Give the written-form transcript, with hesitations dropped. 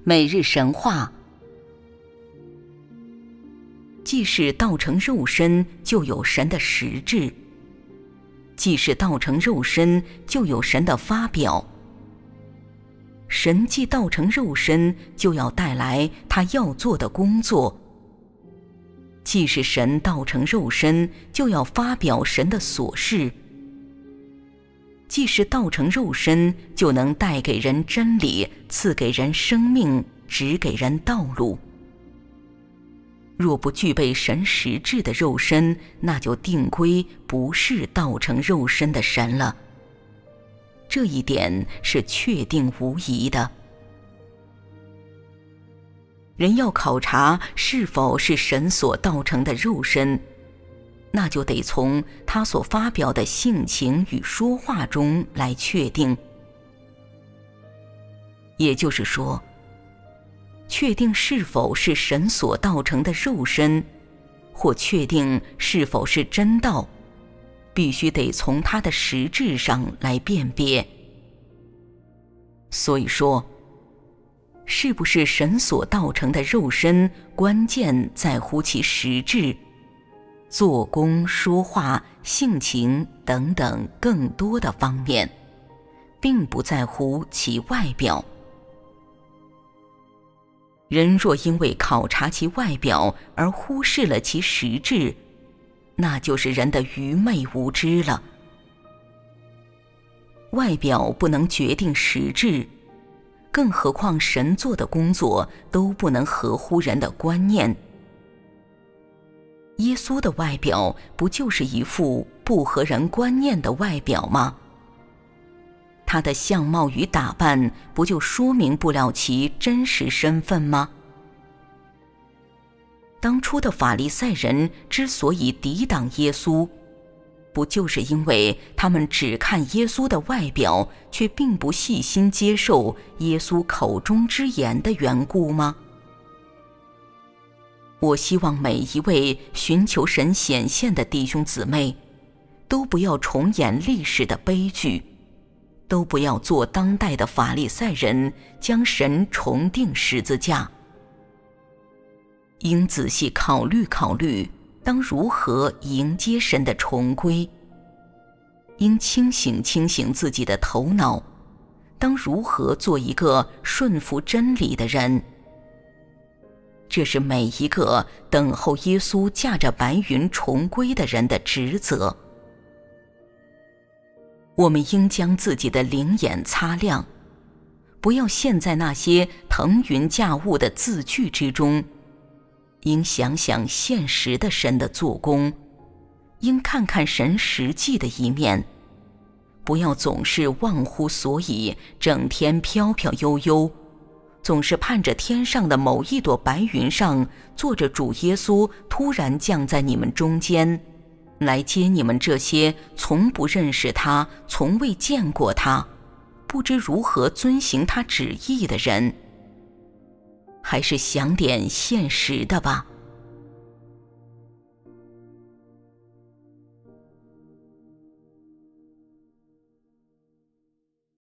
每日神话。既是道成肉身，就有神的实质；既是道成肉身，就有神的发表。神既道成肉身，就要带来他要做的工作；既是神道成肉身，就要发表神的所事；既是道成肉身，就能带给人真理，赐给人生命，指给人道路。若不具备神实质的肉身，那就定归不是道成肉身的神了。这一点是确定无疑的。人要考察是否是神所道成的肉身，那就得从他所发表的性情与说话中来确定。也就是说，确定是否是神所道成的肉身，或确定是否是真道，必须得从它的实质上来辨别。所以说，是不是神所道成的肉身，关键在乎其实质，做工、说话、性情等等更多的方面，并不在乎其外表。人若因为考察其外表而忽视了其实质，那就是人的愚昧无知了。外表不能决定实质，更何况神做的工作都不能合乎人的观念。耶稣的外表不就是一副不合人观念的外表吗？他的相貌与打扮不就说明不了其真实身份吗？当初的法利赛人之所以抵挡耶稣，不就是因为他们只看耶稣的外表，却并不细心接受耶稣口中之言的缘故吗？我希望每一位寻求神显现的弟兄姊妹，都不要重演历史的悲剧，都不要做当代的法利赛人，将神重钉十字架。应仔细考虑考虑，当如何迎接神的重归；应清醒清醒自己的头脑，当如何做一个顺服真理的人。这是每一个等候耶稣驾着白云重归的人的职责。我们应将自己的灵眼擦亮，不要陷在那些腾云驾雾的字句之中，应想想现实的神的做工，应看看神实际的一面，不要总是忘乎所以，整天飘飘悠悠，总是盼着天上的某一朵白云上坐着主耶稣突然降在你们中间，来接你们这些从不认识他、从未见过他、不知如何遵行他旨意的人。还是想点现实的吧。